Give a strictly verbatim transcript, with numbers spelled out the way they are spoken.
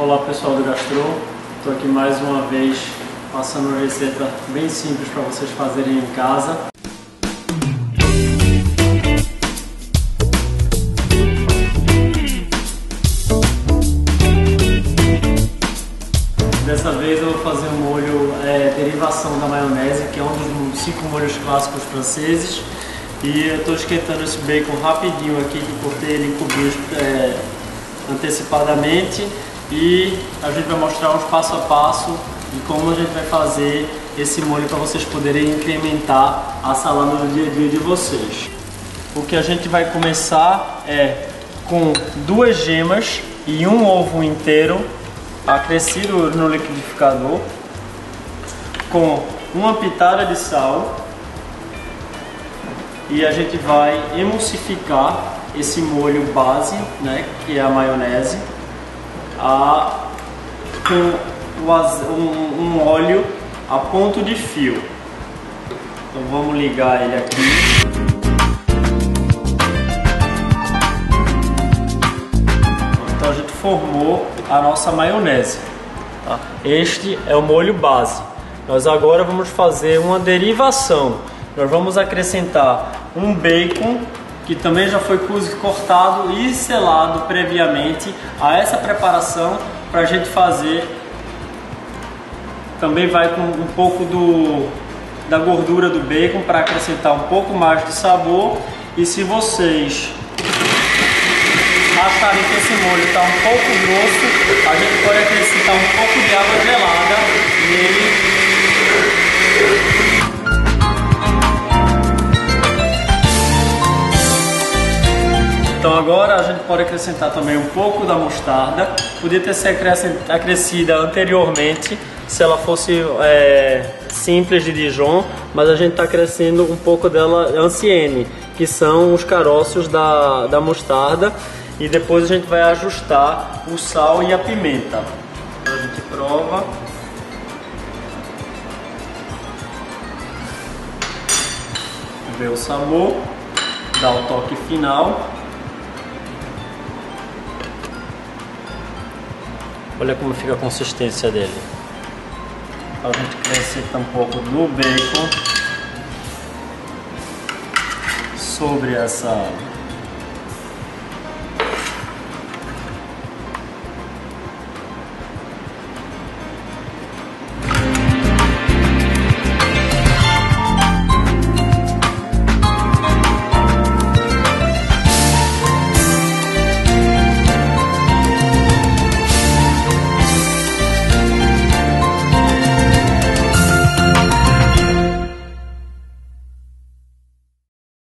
Olá pessoal do Gastro, estou aqui mais uma vez passando uma receita bem simples para vocês fazerem em casa. Dessa vez eu vou fazer um molho é, derivação da maionese, que é um dos cinco molhos clássicos franceses. E eu estou esquentando esse bacon rapidinho aqui, que cortei ele em cubinhos é, antecipadamente. E a gente vai mostrar uns passo a passo de como a gente vai fazer esse molho para vocês poderem incrementar a salada do dia a dia de vocês. O que a gente vai começar é com duas gemas e um ovo inteiro acrescido no liquidificador, com uma pitada de sal, e a gente vai emulsificar esse molho base, né, que é a maionese, a, com um, um óleo a ponto de fio. Então vamos ligar ele aqui. Então a gente formou a nossa maionese. Tá? Este é o molho base. Nós agora vamos fazer uma derivação. Nós vamos acrescentar um bacon que também já foi cortado e selado previamente a essa preparação para a gente fazer. Também vai com um pouco do, da gordura do bacon para acrescentar um pouco mais de sabor. E se vocês acharem que esse molho está um pouco grosso, a gente pode acrescentar um pouco de água gelada nele. Então agora a gente pode acrescentar também um pouco da mostarda. Podia ter sido acrescida anteriormente se ela fosse é, simples de Dijon, mas a gente está acrescendo um pouco dela ancienne, que são os caroços da, da mostarda, e depois a gente vai ajustar o sal e a pimenta. Então a gente prova. Vê o sabor, dá o toque final. Olha como fica a consistência dele. A gente acrescenta um pouco do bacon sobre essa